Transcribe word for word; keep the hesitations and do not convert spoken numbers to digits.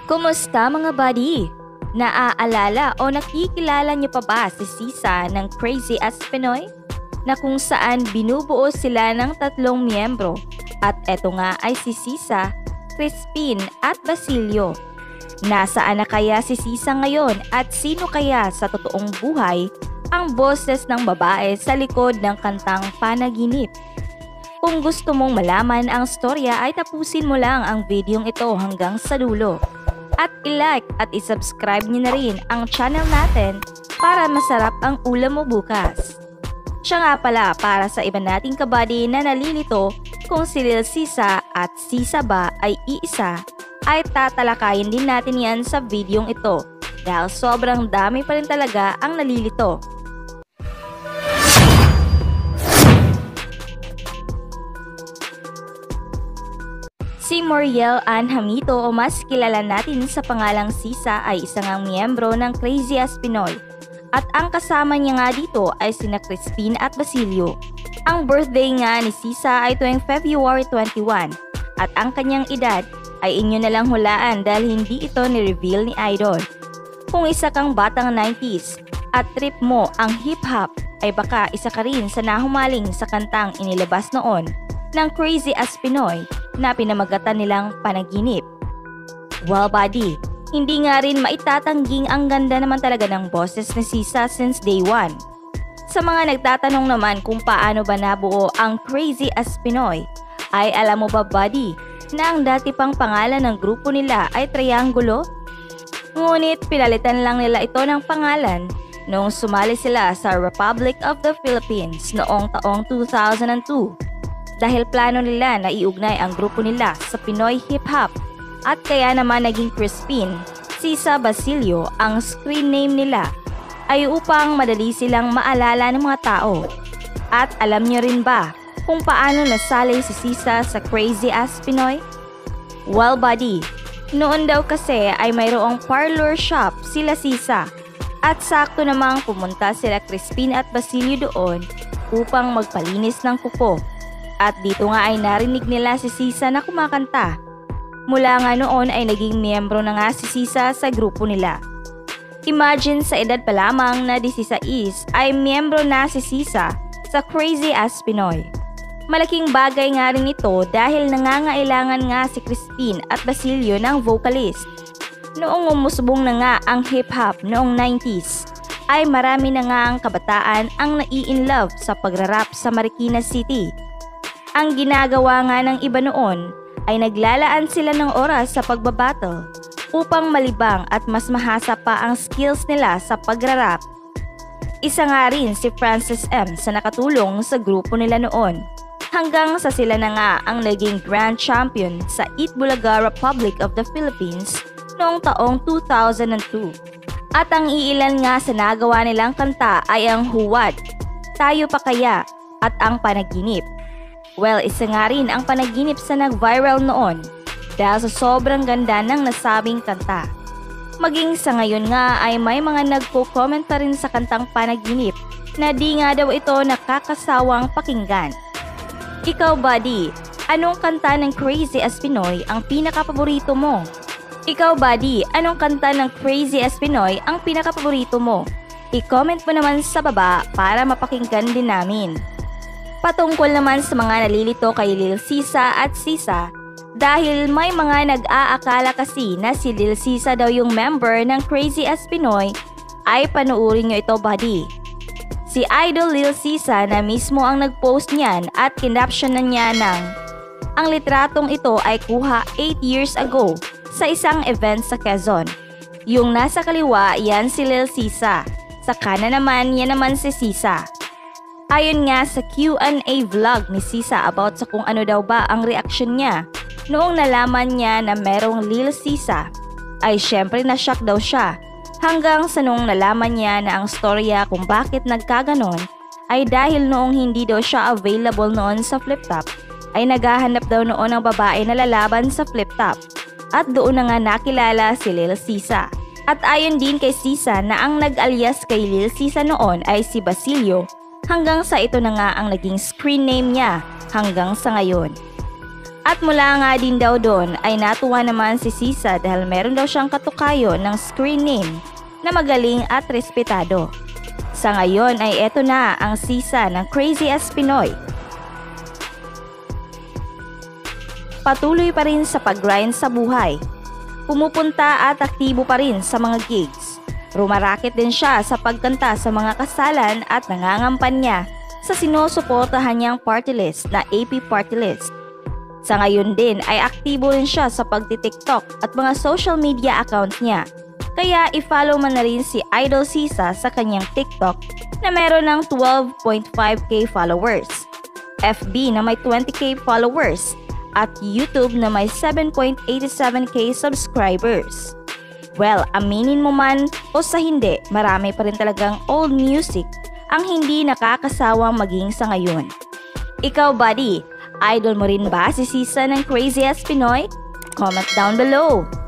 Kumusta mga buddy? Naaalala o nakikilala niyo pa ba si Sisa ng Crazy as Pinoy? Na kung saan binubuo sila ng tatlong miyembro at eto nga ay si Sisa, Crispin at Basilio. Nasaan na kaya si Sisa ngayon at sino kaya sa totoong buhay ang boses ng babae sa likod ng kantang Panaginip? Kung gusto mong malaman ang storya ay tapusin mo lang ang videong ito hanggang sa dulo. At i-like at i-subscribe niyo na rin ang channel natin para masarap ang ulam mo bukas. Siya nga pala para sa iba nating kabady na nalilito kung si Lil Sisa at Sisa ba ay iisa, ay tatalakayin din natin yan sa videong ito dahil sobrang dami pa rin talaga ang nalilito. Si Moriel Ann Hamito o mas kilala natin sa pangalang Sisa ay isang ang miyembro ng Crazy as Pinoy. At ang kasama niya nga dito ay sina Crispin at Basilio. Ang birthday nga ni Sisa ay tuwing February twenty-one at ang kanyang edad ay inyo na lang hulaan dahil hindi ito ni-reveal ni Idol. Kung isa kang batang nineties at trip mo ang hip-hop ay baka isa ka rin sa nahumaling sa kantang inilabas noon ng Crazy as Pinoy na pinamagatan nilang Panaginip. Well buddy, hindi nga rin maitatangging ang ganda naman talaga ng boses ni Sisa since day one. Sa mga nagtatanong naman kung paano ba nabuo ang Crazy as Pinoy, ay alam mo ba buddy na ang dati pang pangalan ng grupo nila ay Triangulo? Ngunit pinalitan lang nila ito ng pangalan noong sumali sila sa Republic of the Philippines noong taong two thousand two. Dahil plano nila na iugnay ang grupo nila sa Pinoy hip-hop at kaya naman naging Crispin, Sisa, Basilio ang screen name nila ay upang madali silang maalala ng mga tao. At alam nyo rin ba kung paano nasali si Sisa sa Crazy as Pinoy? Well buddy, noon daw kasi ay mayroong parlor shop sila Sisa at sakto namang pumunta sila Crispin at Basilio doon upang magpalinis ng kuko. At dito nga ay narinig nila si Sisa na kumakanta. Mula nga noon ay naging miyembro na nga si Sisa sa grupo nila. Imagine sa edad pa lamang na sixteen ay miyembro na si Sisa sa Crazy as Pinoy. Malaking bagay nga rin ito dahil nangangailangan nga si Crispin at Basilio ng vocalist. Noong umusbong na nga ang hip-hop noong nineties, ay marami na nga ang kabataan ang nai-inlove sa pagrarap sa Marikina City. Ang ginagawa nga ng iba noon ay naglalaan sila ng oras sa pagbabattle upang malibang at mas mahasa pa ang skills nila sa pagrarap. Isa nga rin si Francis M sa nakatulong sa grupo nila noon hanggang sa sila na nga ang naging grand champion sa Itbulaga Republic of the Philippines noong taong two thousand two. At ang iilan nga sa nagawa nilang kanta ay ang Huwad, Tayo Pa Kaya at ang Panaginip. Well, isa nga rin ang Panaginip sa nag-viral noon dahil sa sobrang ganda ng nasabing kanta. Maging sa ngayon nga ay may mga nagko-komenta rin sa kantang Panaginip na di nga daw ito nakakasawang pakinggan. Ikaw buddy, anong kanta ng Crazy as Pinoy ang pinaka-paborito mo? Ikaw buddy, anong kanta ng Crazy as Pinoy ang pinaka-paborito mo? I-comment mo naman sa baba para mapakinggan din namin. Patungkol naman sa mga nalilito kay Lil Sisa at Sisa dahil may mga nag-aakala kasi na si Lil Sisa daw yung member ng Crazy as Pinoy, ay panuorin nyo ito buddy. Si Idol Lil Sisa na mismo ang nag-post niyan at kinaption na niya ng ang litratong ito ay kuha eight years ago sa isang event sa Quezon. Yung nasa kaliwa yan si Lil Sisa, sa kanan naman yan naman si Sisa. Ayon nga sa Q and A vlog ni Sisa about sa kung ano daw ba ang reaksyon niya noong nalaman niya na merong Lil Sisa, ay syempre na-shock daw siya hanggang sa noong nalaman niya na ang storya kung bakit nagkaganon ay dahil noong hindi daw siya available noon sa flip top ay naghahanap daw noon ng babae na lalaban sa flip top at doon na nga nakilala si Lil Sisa. At ayon din kay Sisa na ang nag-alias kay Lil Sisa noon ay si Basilio hanggang sa ito na nga ang naging screen name niya hanggang sa ngayon. At mula nga din daw doon ay natuwa naman si Sisa dahil meron daw siyang katukayo ng screen name na magaling at respetado. Sa ngayon ay eto na ang Sisa ng Crazy as Pinoy. Patuloy pa rin sa pag-grind sa buhay. Pumupunta at aktibo pa rin sa mga gigs. Rumaraket din siya sa pagkanta sa mga kasalan at nangangampanya sa sinusuportahan niyang party list na A P Party List. Sa ngayon din ay aktibo rin siya sa pagti-TikTok at mga social media account niya. Kaya i-follow mo na rin si Idol Sisa sa kanyang TikTok na meron ng twelve point five K followers, F B na may twenty K followers, at YouTube na may seven point eight seven K subscribers. Well, aminin mo man o sa hindi, marami pa rin talagang old music ang hindi nakakasawang maging sa ngayon. Ikaw, buddy, idol mo rin ba si Sisa ng Crazy as Pinoy? Comment down below!